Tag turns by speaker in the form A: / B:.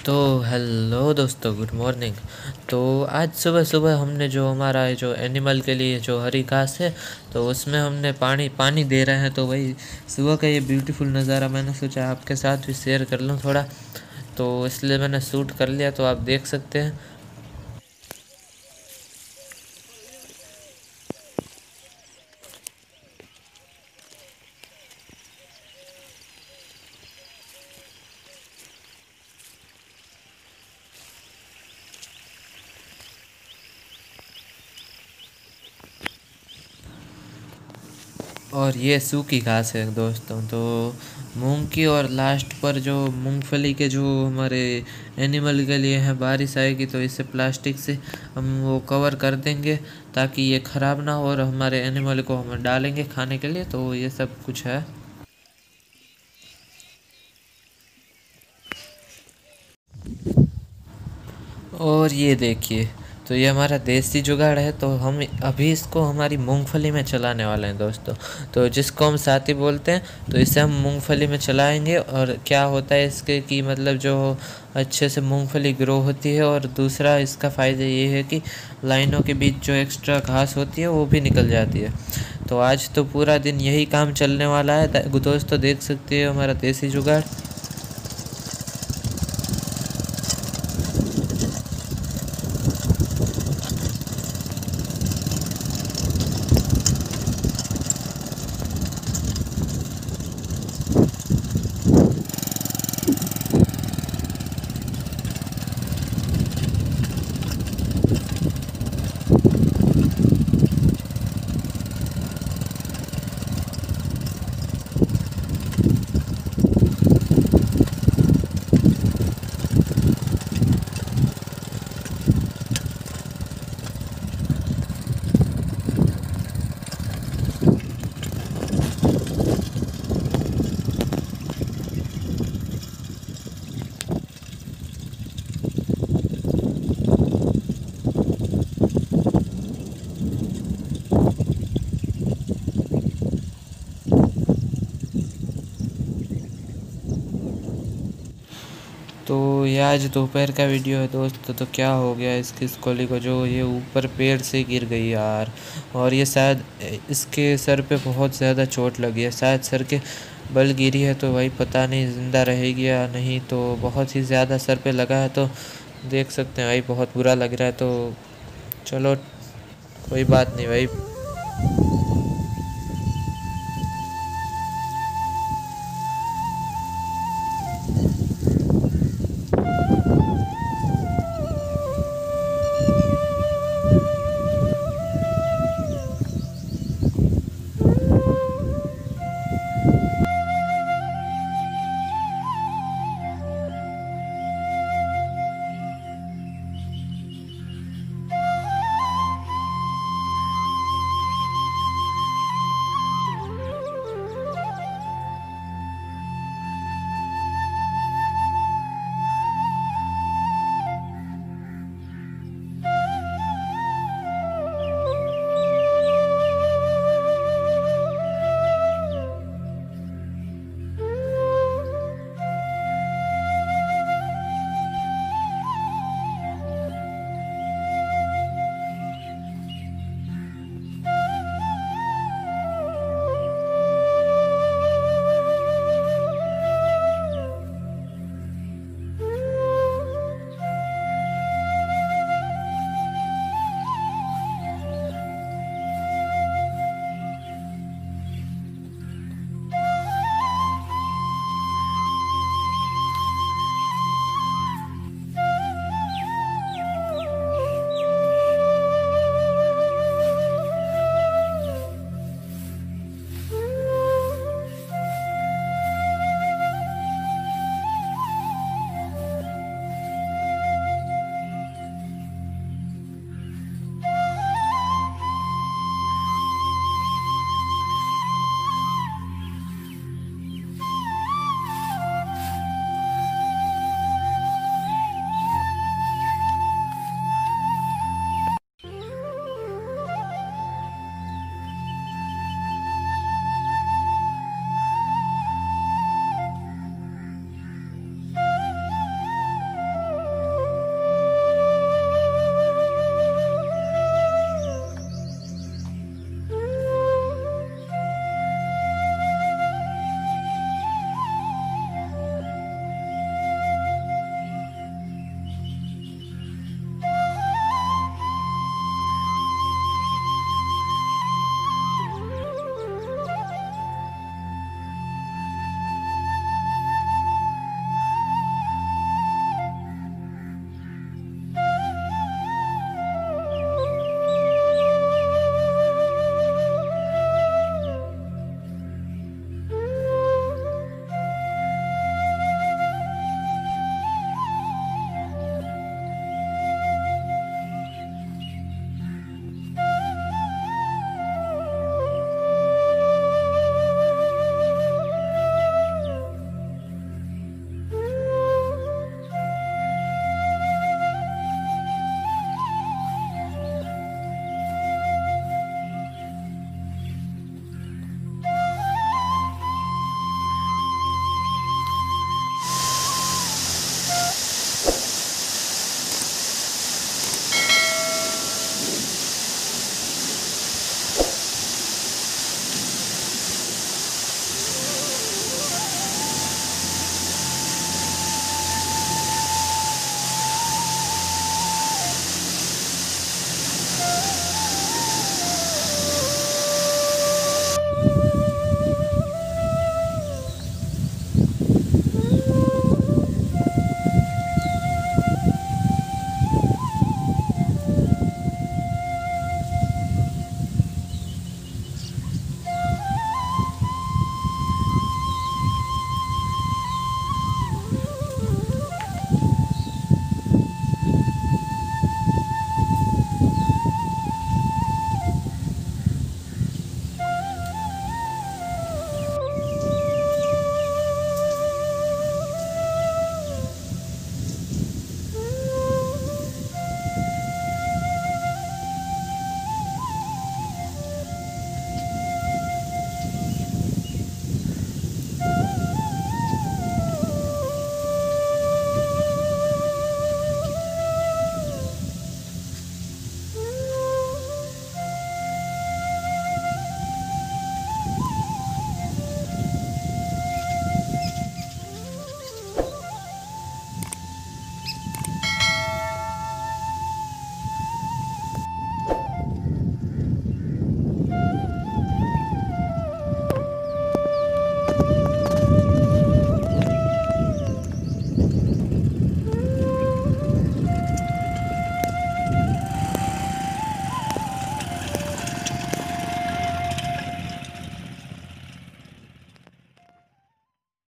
A: तो हेलो दोस्तों, good morning. तो आज सुबह सुबह हमने जो हमारा जो एनिमल के लिए जो हरी घास है, तो उसमें हमने पानी पानी दे रहे हैं। तो वही सुबह का ये ब्यूटीफुल नज़ारा मैंने सोचा आपके साथ भी शेयर कर लूँ थोड़ा, तो इसलिए मैंने शूट कर लिया। तो आप देख सकते हैं। और ये सूखी घास है दोस्तों, तो मूंग की। और लास्ट पर जो मूंगफली के जो हमारे एनिमल के लिए है, बारिश आएगी तो इसे प्लास्टिक से हम वो कवर कर देंगे ताकि ये ख़राब ना हो, और हमारे एनिमल को हम डालेंगे खाने के लिए। तो ये सब कुछ है। और ये देखिए, तो ये हमारा देसी जुगाड़ है। तो हम अभी इसको हमारी मूंगफली में चलाने वाले हैं दोस्तों। तो जिसको हम साथी बोलते हैं, तो इसे हम मूंगफली में चलाएंगे। और क्या होता है इसके कि मतलब जो अच्छे से मूंगफली ग्रो होती है, और दूसरा इसका फ़ायदा ये है कि लाइनों के बीच जो एक्स्ट्रा घास होती है वो भी निकल जाती है। तो आज तो पूरा दिन यही काम चलने वाला है दोस्तों। देख सकते हो हमारा देसी जुगाड़। तो ये आज दोपहर का वीडियो है दोस्तों। तो क्या हो गया इस खिसकोली को, जो ये ऊपर पेड़ से गिर गई यार। और ये शायद इसके सर पे बहुत ज़्यादा चोट लगी है, शायद सर के बल गिरी है। तो भाई पता नहीं ज़िंदा रहेगी या नहीं। तो बहुत ही ज़्यादा सर पे लगा है, तो देख सकते हैं भाई, बहुत बुरा लग रहा है। तो चलो, कोई बात नहीं भाई।